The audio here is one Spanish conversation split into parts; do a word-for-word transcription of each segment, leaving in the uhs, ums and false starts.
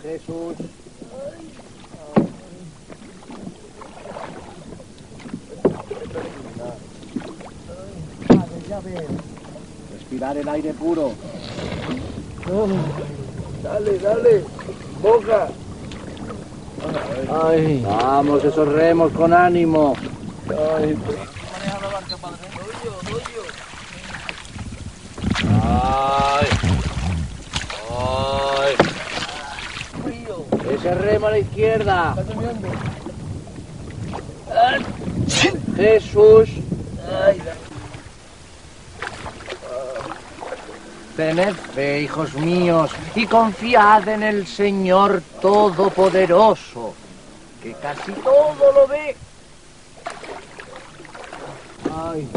Jesús. Ya veo. Respirar el aire puro. Oh, dale, dale. Boca. Ay. Vamos, esos remos con ánimo. Ay. Maneja la barca, padre. Doy yo, doy yo. Ay. Ay. Ese remo a la izquierda. Jesús. Ay. Tened fe, hijos míos, y confiad en el Señor Todopoderoso, que casi todo lo ve. Ay.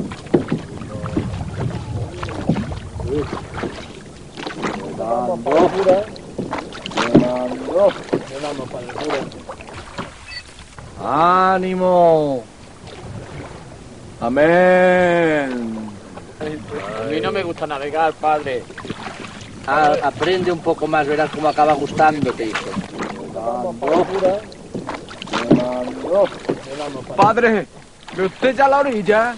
Vamos para el cura. Vamos para el cura. ¡Ánimo! ¡Amén! A mí no me gusta navegar, padre. Ah, aprende un poco más, verás cómo acaba gustándote, hijo. Padre, ¿ve usted ya a la orilla?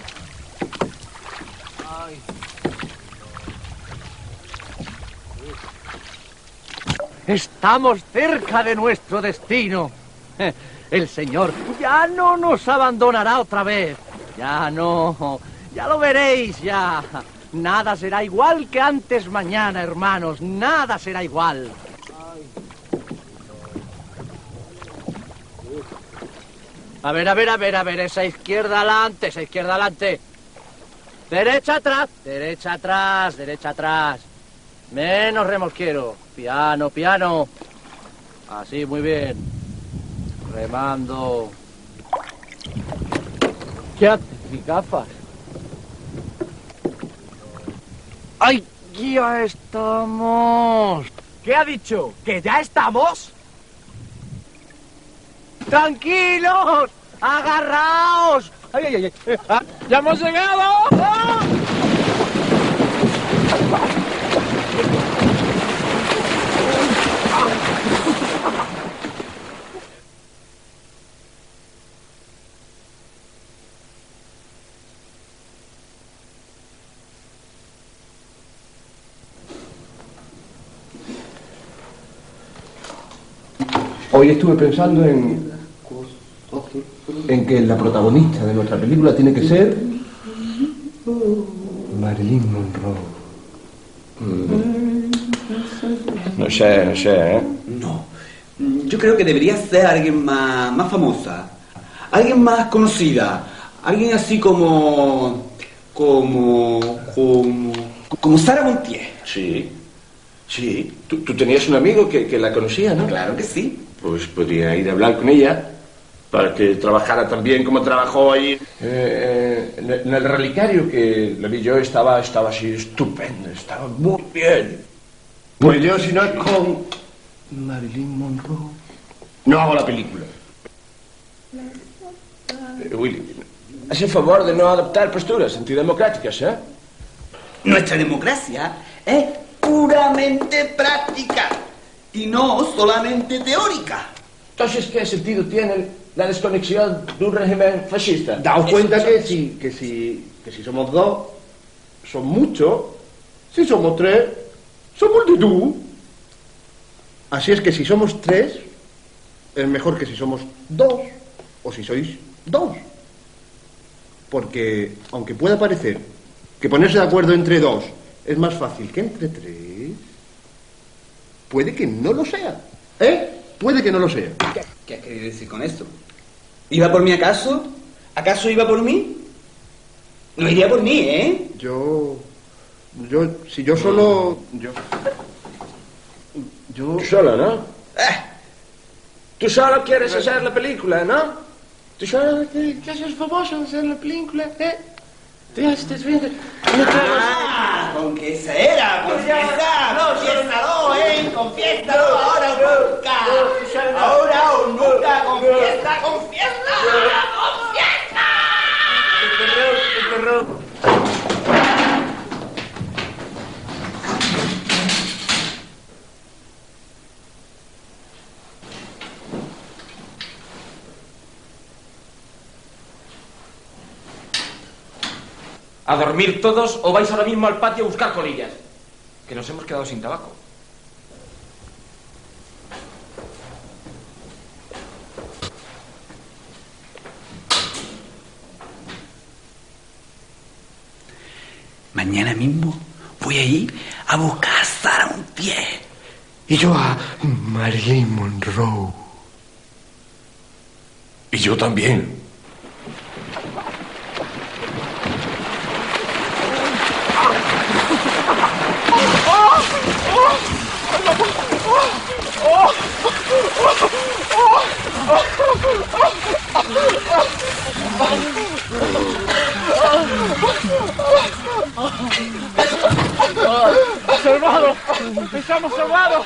Estamos cerca de nuestro destino. El Señor ya no nos abandonará otra vez. Ya no... Ya lo veréis, ya. Nada será igual que antes mañana, hermanos. Nada será igual. A ver, a ver, a ver, a ver. Esa izquierda adelante, esa izquierda adelante. Derecha atrás, derecha atrás, derecha atrás. Menos remolquero. Piano, piano. Así, muy bien. Remando. ¿Qué haces, gafas? ¡Ay, ya estamos! ¿Qué ha dicho? ¿Que ya estamos? ¡Tranquilos! ¡Agarraos! ¡Ay, ay, ay! Ah, ¡ya hemos llegado! ¡Ah! Hoy estuve pensando en, en que la protagonista de nuestra película tiene que ser Marilyn Monroe. Mm. No sé, no sé, ¿eh? No, yo creo que debería ser alguien más, más famosa, alguien más conocida, alguien así como, como, como, como Sara Montiel. Sí, sí. Tú, tú tenías un amigo que, que la conocía, ¿no? Claro que sí. Pues podría ir a hablar con ella para que trabajara tan bien como trabajó ahí. Eh, en, en el relicario que la vi yo estaba, estaba así estupendo, estaba muy bien. Pues yo, si no es con Marilyn Monroe, no hago la película. Eh, Willy, haz el favor de no adoptar posturas antidemocráticas, ¿eh? Nuestra democracia es puramente práctica y no solamente teórica. Entonces, ¿qué sentido tiene la desconexión de un régimen fascista? Daos cuenta que si, que, si, que si somos dos, son muchos. Si somos tres, son multitud. Así es que si somos tres, es mejor que si somos dos, o si sois dos. Porque, aunque pueda parecer que ponerse de acuerdo entre dos es más fácil que entre tres, puede que no lo sea. ¿Eh? Puede que no lo sea. ¿Qué, qué has querido decir con esto? ¿Iba por mí acaso? ¿Acaso iba por mí? No iría por mí, ¿eh? Yo... Yo... Si yo solo... Yo... Yo... Tú solo, ¿no? Eh, tú solo quieres hacer la película, ¿no? Tú solo quieres ser famoso hacer la película, ¿eh? Te estás viendo... Ah, con que esa era, confiesa, confiésalo, ¿eh? Confiésalo ahora o nunca. Ahora o nunca, confiesa, confiesa, confiesa. A dormir todos o vais ahora mismo al patio a buscar colillas. Que nos hemos quedado sin tabaco. Mañana mismo voy a ir a buscar a Sarah Montiel. Y yo a Marilyn Monroe. Y yo también. ¡Salvado! ¡Estamos salvados!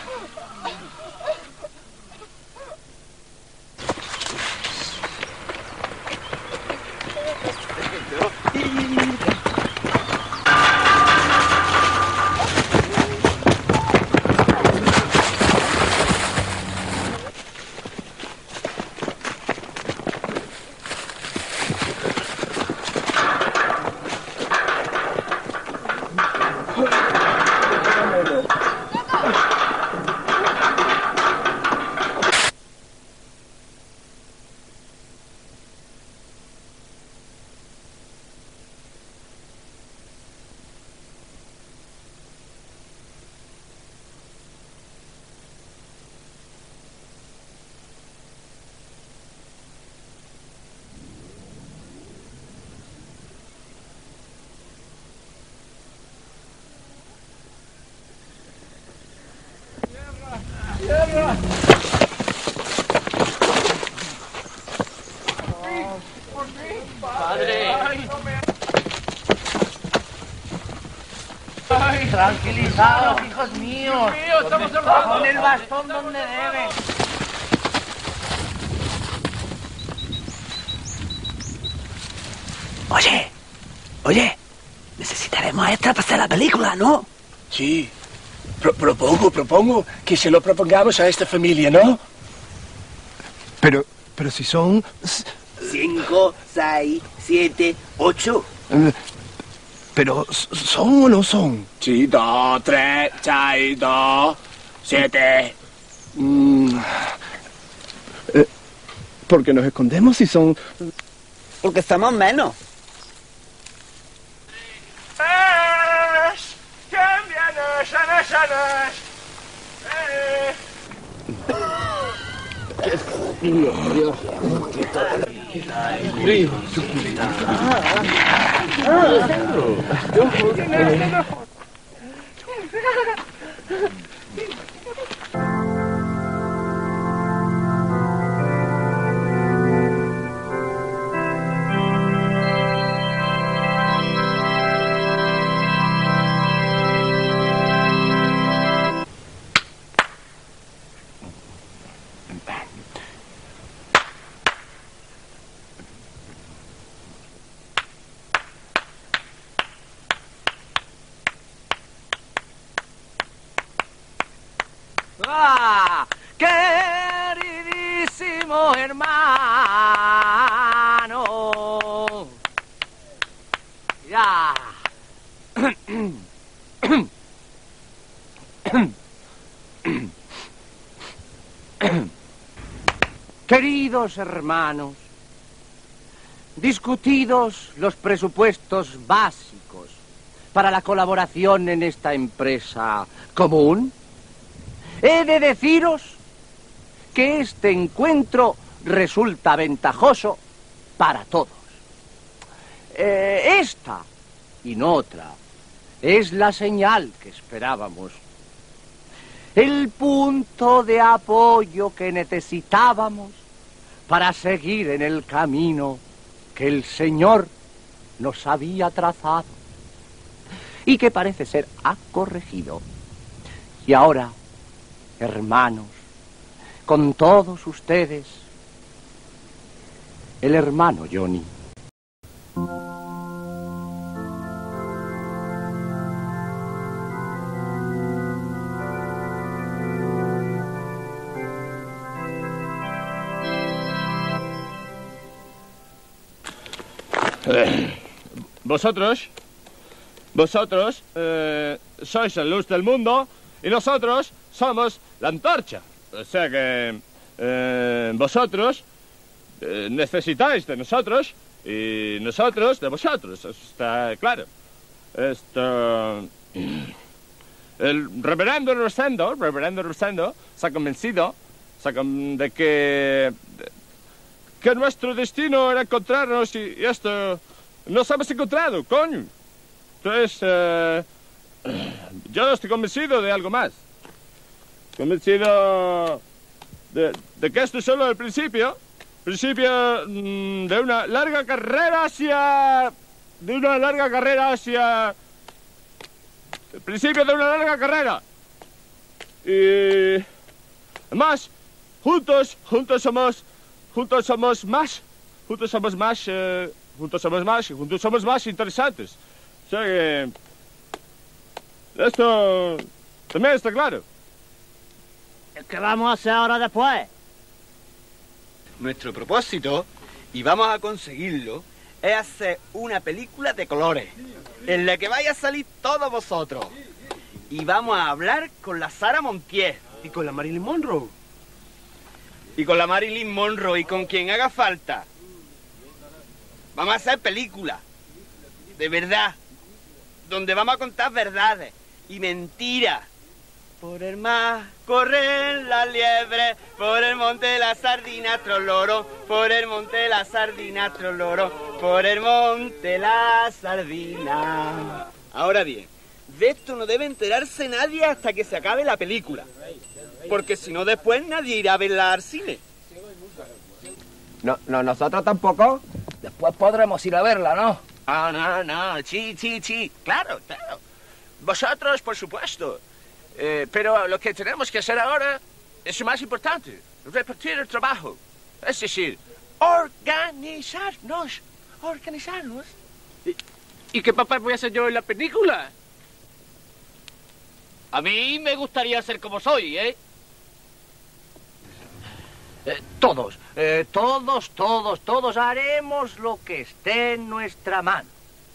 Tranquilizados, hijos míos. Mío, estamos salvados. Pon el bastón donde debe. Oye, oye, necesitaremos extra para hacer la película, ¿no? Sí. Pro- propongo, propongo que se lo propongamos a esta familia, ¿no? Pero, pero si son... Cinco, seis, siete, ocho. eh, Pero, ¿son o no son? Sí, dos, tres, seis, dos, siete. Mm, eh, ¿Por qué nos escondemos si son...? Porque estamos menos. ¿Quién viene? ¡Sanes, sanes! ¡Eh! ¡Ah! ¡Queridísimo hermano! Ya. Queridos hermanos, discutidos los presupuestos básicos para la colaboración en esta empresa común, he de deciros que este encuentro resulta ventajoso para todos. Eh, esta y no otra es la señal que esperábamos, el punto de apoyo que necesitábamos para seguir en el camino que el Señor nos había trazado y que parece ser ha corregido. Y ahora, hermanos, con todos ustedes, el hermano Johnny. ¿Vosotros? Vosotros eh, sois la luz del mundo y nosotros somos la antorcha. O sea que eh, vosotros eh, necesitáis de nosotros y nosotros de vosotros. Eso está claro. Esto... El reverendo Rosendo, reverendo Rosendo, se ha convencido se ha con, de que... De, que nuestro destino era encontrarnos y, y esto... Nos hemos encontrado, coño. Entonces, eh, yo estoy convencido de algo más. Convencido de, de que esto es solo el principio. Principio mmm, de una larga carrera hacia... De una larga carrera hacia... El principio de una larga carrera. Y... Además, juntos, juntos somos... Juntos somos más. Juntos somos más... Eh, juntos somos más y juntos somos más interesantes. O sea que... Esto... También está claro. ¿Qué vamos a hacer ahora después? Nuestro propósito, y vamos a conseguirlo, es hacer una película de colores, en la que vaya a salir todos vosotros. Y vamos a hablar con la Sara Montiel. Y con la Marilyn Monroe. Y con la Marilyn Monroe y con quien haga falta. Vamos a hacer películas. De verdad. Donde vamos a contar verdades y mentiras. Por el mar corren las liebres, por el monte la sardina troloro, por el monte la sardina troloro, por el monte la sardina. Ahora bien, de esto no debe enterarse nadie hasta que se acabe la película, porque si no después nadie irá a verla al cine. No, no, nosotros tampoco. Después podremos ir a verla, ¿no? Ah, no, no, sí, sí, sí, claro, claro. Vosotros, por supuesto. Eh, pero lo que tenemos que hacer ahora es lo más importante, repartir el trabajo. Es decir, organizarnos, organizarnos. ¿Y, ¿Y qué papel voy a hacer yo en la película? A mí me gustaría ser como soy, ¿eh? Eh, todos, eh, todos, todos, todos haremos lo que esté en nuestra mano.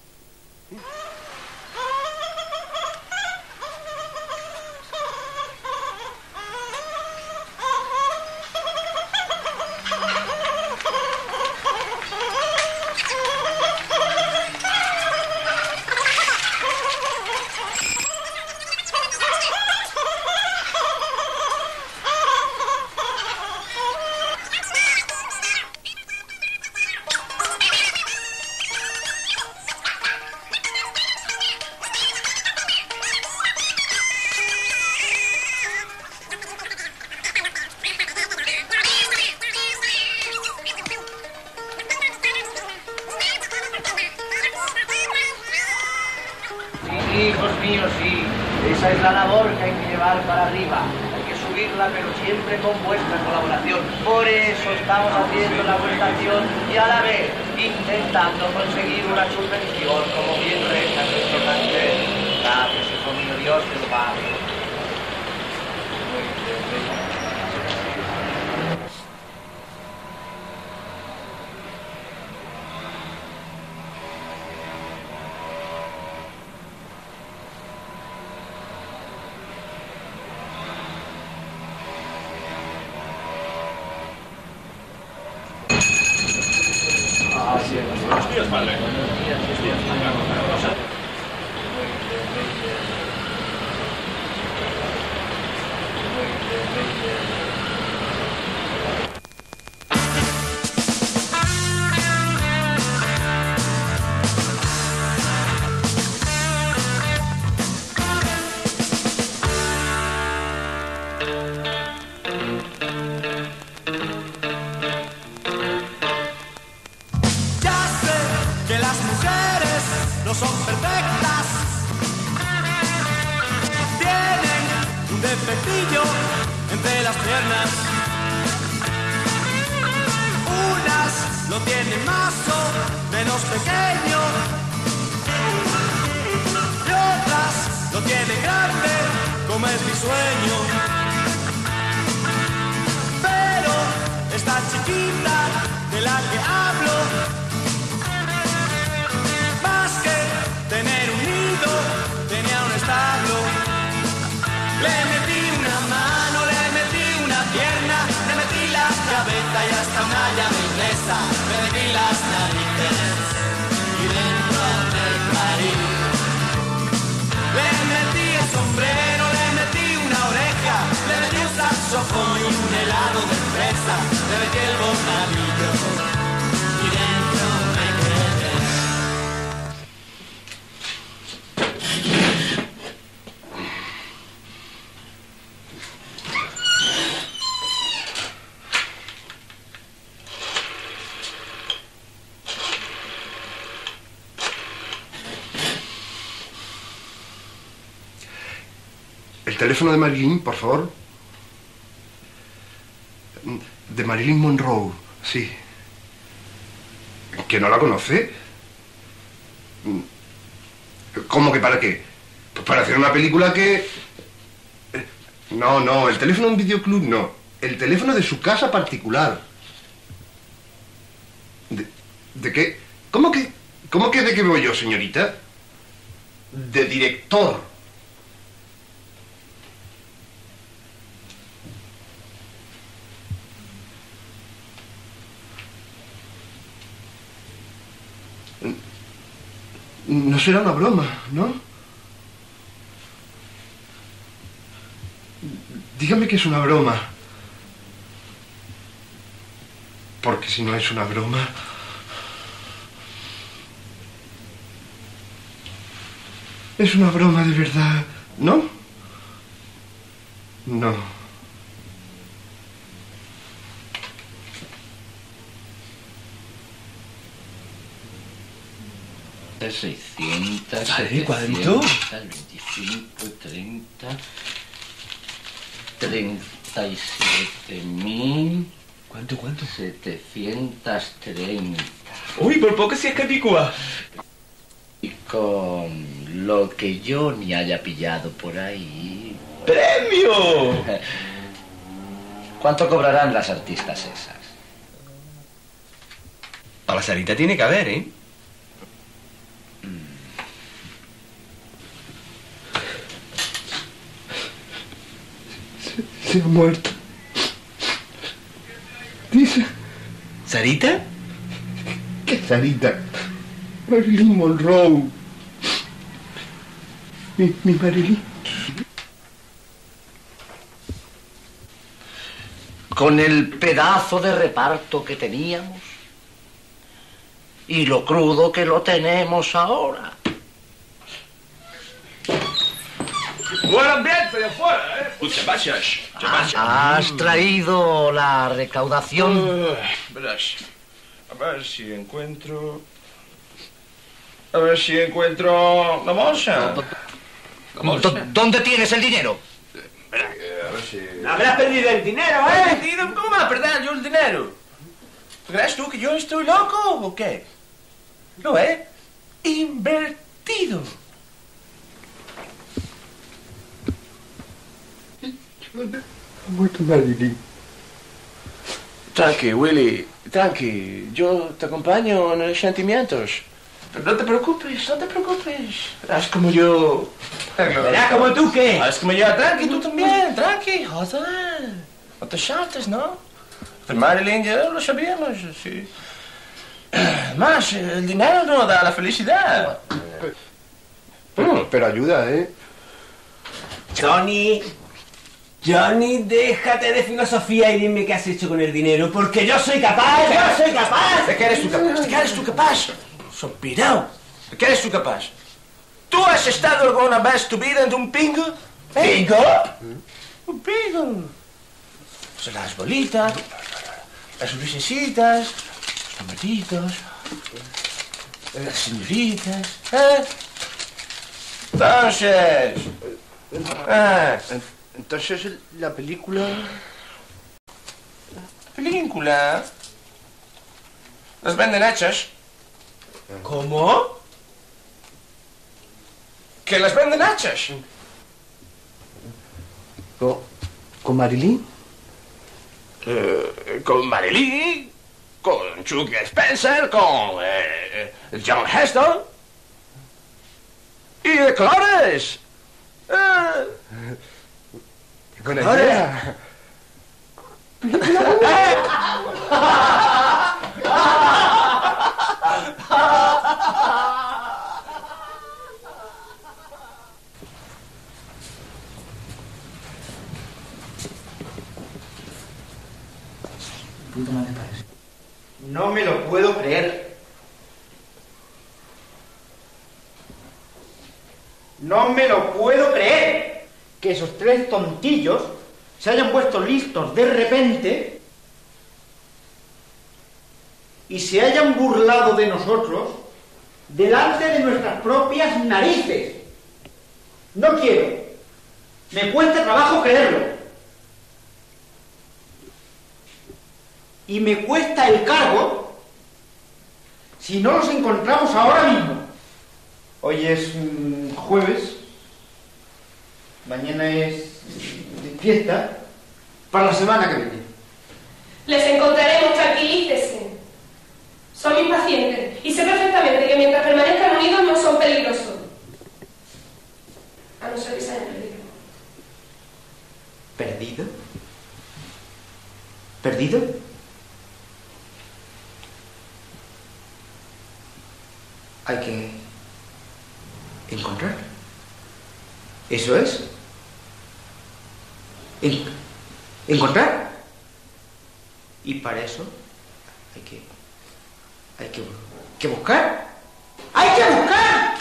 Hijos míos, sí, esa es la labor que hay que llevar para arriba. Hay que subirla, pero siempre con vuestra colaboración. Por eso estamos haciendo la votación y a la vez intentando conseguir una subvención como bien resta nuestro cartel. Gracias, hijo mío, Dios te lo pague. Buenos días, padre. Buenos días. No son perfectas, tienen un defectillo entre las piernas. Unas lo tienen más o menos pequeño y otras lo tienen grande como es mi sueño. Pero esta chiquita de la que hablo, tener un nido paso con un helado de fresa, le metí el bocadillo y dentro me quedé. El teléfono de Marilyn, por favor. De Marilyn Monroe, sí. ¿Que no la conoce? ¿Cómo que para qué? Pues para hacer una película que... No, no, el teléfono de un videoclub no. El teléfono de su casa particular. ¿De, de qué? ¿Cómo que, cómo que de qué voy yo, señorita? De director. No será una broma, ¿no? Dígame que es una broma. Porque si no es una broma... Es una broma de verdad, ¿no? No. seiscientos, ¿Vale, cuadrito? veinticinco, treinta, treinta y siete mil... ¿Cuánto, cuánto? setecientos treinta. Uy, por poco si es capicúa. Y con lo que yo ni haya pillado por ahí... ¡Premio! ¿Cuánto cobrarán las artistas esas? Para la Sarita tiene que haber, ¿eh? Se ha muerto. Dice... ¿Sarita? ¿Qué Sarita? Marilyn Monroe. Mi, mi Marilyn. Con el pedazo de reparto que teníamos y lo crudo que lo tenemos ahora. Buen ambiente de afuera, ¿eh? Muchas gracias. Muchas gracias. ¿Has traído la recaudación? Uh, verás. A ver si encuentro... A ver si encuentro la bolsa. La bolsa. ¿Dónde tienes el dinero? Espera, a ver si... Habrás perdido el dinero, ¿eh? ¿Perdido? ¿Cómo va a perder yo el dinero? ¿Crees tú que yo estoy loco o qué? Lo he invertido. Ha muerto Marilyn. Tranqui, Willy, tranqui. Yo te acompaño en los sentimientos. Pero no te preocupes, no te preocupes. Haz como yo. ¿Verás como tú qué? Haz como yo, tranqui, tú también, tranqui, joder. No te saltes, ¿no? Pero Marilyn ya lo sabíamos, sí. Más, el dinero no da la felicidad. Pero, pero ayuda, ¿eh? Johnny, Johnny, déjate de filosofía y dime qué has hecho con el dinero, porque yo soy capaz, yo soy capaz. ¿De qué eres tú capaz? ¿De qué eres tú capaz? Sospirao. ¿De qué eres tú capaz? ¿Tú has estado alguna vez tu vida en un pingo? ¿Eh? ¿Pingo? Un pingo. Son las bolitas, las lucecitas, los tomatitos, las señoritas, ¿eh? Entonces... Ah, Entonces, la película... película... Las venden hechas. ¿Cómo? Que las venden hechas. ¿Con, con Marilyn? Eh, con Marilyn, con Chuck Spencer, con eh, John Heston y de colores. Eh, ¡Qué buena idea! puta madre parece. No me lo puedo creer. No me lo puedo creer que esos tres tontillos se hayan puesto listos de repente y se hayan burlado de nosotros delante de nuestras propias narices. No quiero. Me cuesta trabajo creerlo. Y me cuesta el cargo si no los encontramos ahora mismo. Hoy es mm, jueves. Mañana es fiesta. Para la semana que viene. Les encontraremos, tranquilícese. Son mis pacientes y sé perfectamente que mientras permanezcan unidos no son peligrosos. A no ser que se hayan perdido. ¿Perdido? ¿Perdido? Hay que encontrar. Eso es. En- encontrar. Y para eso hay que hay que, que buscar. ¡Hay que buscar!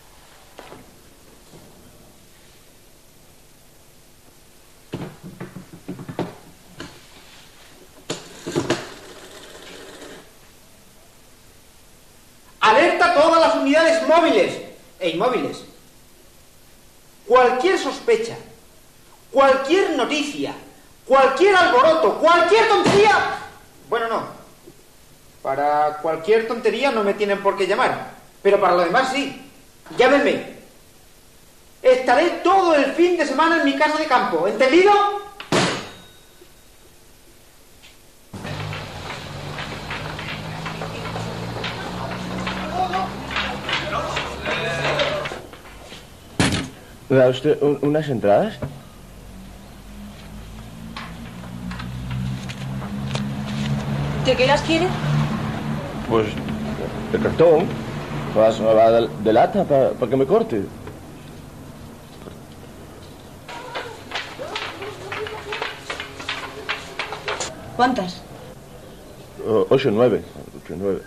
Alerta a todas las unidades móviles e inmóviles. Cualquier sospecha, cualquier noticia, cualquier alboroto, cualquier tontería. Bueno, no. Para cualquier tontería no me tienen por qué llamar. Pero para lo demás sí. Llámenme. Estaré todo el fin de semana en mi casa de campo. ¿Entendido? ¿Me da usted un- unas entradas? ¿De qué las quiere? Pues de cartón. Vas va de, de lata para que me corte. ¿Cuántas? O- Ocho, nueve. Ocho, nueve.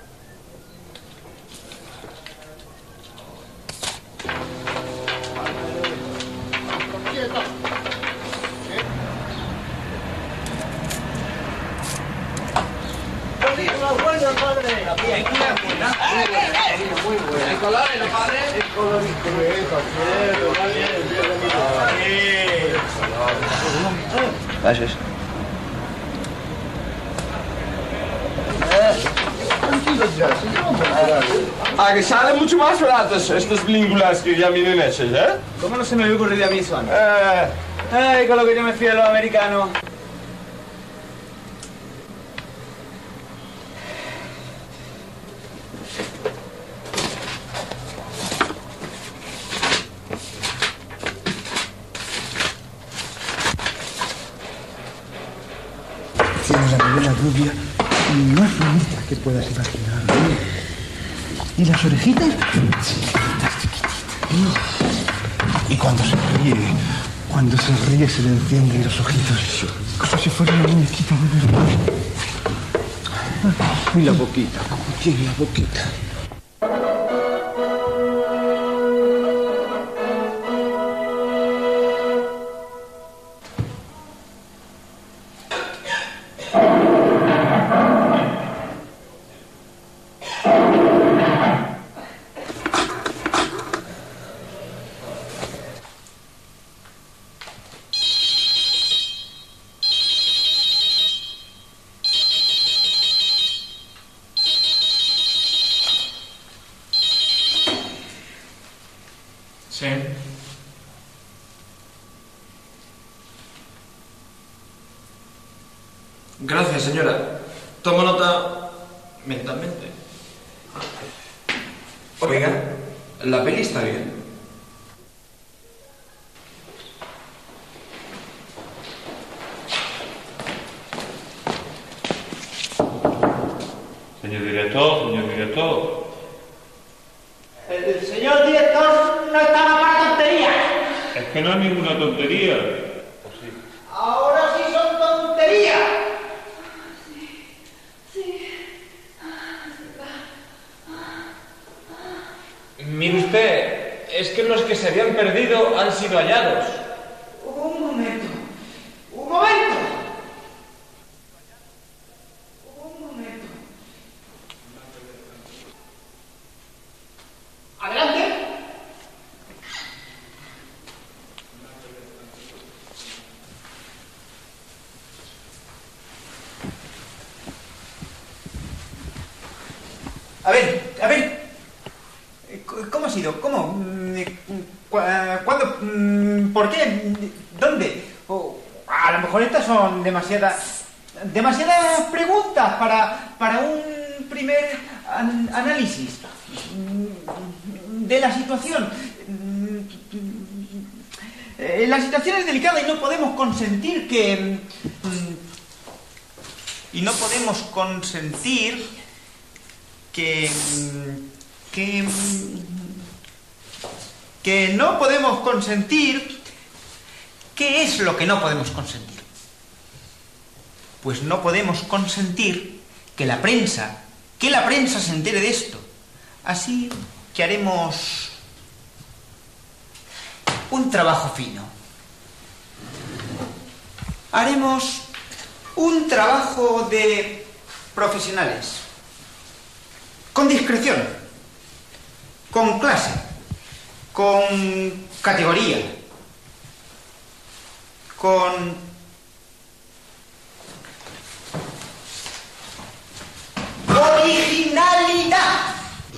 Muy buena. ¿El color, el padre? El colorito. Gracias. Ah, que salen mucho más baratas estas películas que ya vienen hechas, ¿eh? ¿Cómo no se me había ocurrido a mí eso antes? Eh. Ay, con lo que yo me fío de los americanos. Tiene la melena rubia más bonita que puedas imaginar. ¿Y las orejitas? Chiquititas, chiquititas. Y cuando se ríe, cuando se ríe se le encienden los ojitos, como si fuera una muñequita de verdad. Y la boquita, como tiene la boquita. Sí. Gracias, señora. Tomo nota mentalmente. Oiga, la peli está bien. Señor director, señor director. El señor director no estaba para tonterías. Es que no es ninguna tontería. Ahora sí son tonterías. sido hallados. Un momento. Un momento. Un momento. Adelante. A ver, a ver. ¿Cómo ha sido? ¿Cómo? ¿Cuándo? ¿Por qué? ¿Dónde? Oh, a lo mejor estas son demasiadas... demasiadas preguntas para, para un primer an análisis de la situación. La situación es delicada y no podemos consentir que... y no podemos consentir que... que... que no podemos consentir... ¿Qué es lo que no podemos consentir? Pues no podemos consentir que la prensa, que la prensa se entere de esto. Así que haremos un trabajo fino. Haremos un trabajo de profesionales. Con discreción, con clase, con categoría, con originalidad.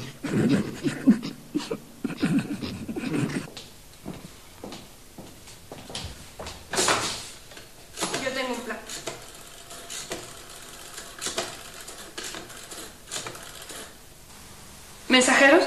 Yo tengo un plan. ¿Mensajeros?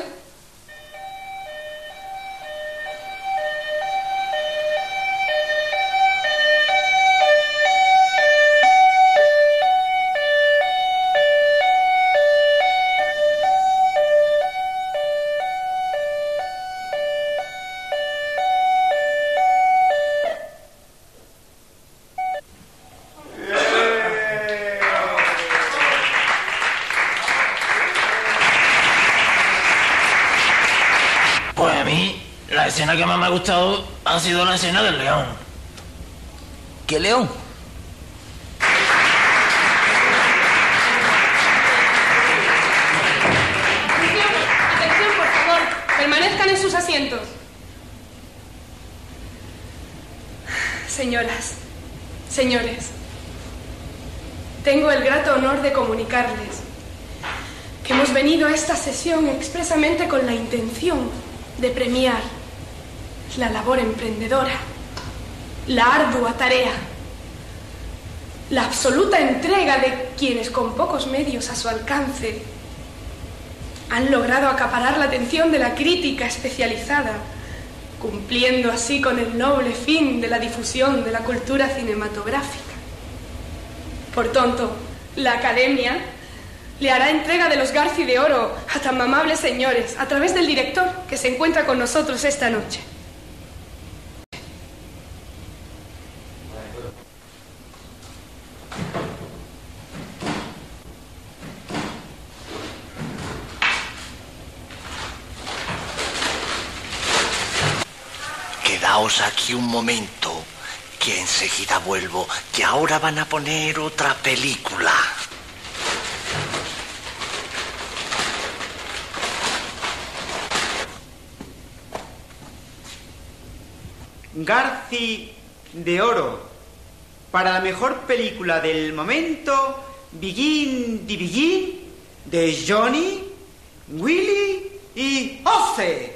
La escena que más me ha gustado ha sido la escena del león. ¿Qué león? Atención, atención, por favor. Permanezcan en sus asientos. Señoras, señores, tengo el grato honor de comunicarles que hemos venido a esta sesión expresamente con la intención de premiar la labor emprendedora, la ardua tarea, la absoluta entrega de quienes con pocos medios a su alcance han logrado acaparar la atención de la crítica especializada, cumpliendo así con el noble fin de la difusión de la cultura cinematográfica. Por tanto, la Academia le hará entrega de los Garci de Oro a tan amables señores a través del director que se encuentra con nosotros esta noche. Quedaos aquí un momento, que enseguida vuelvo, que ahora van a poner otra película. Garci de Oro para la mejor película del momento, Begin the Begin, de Johnny, Willy y Ozzy.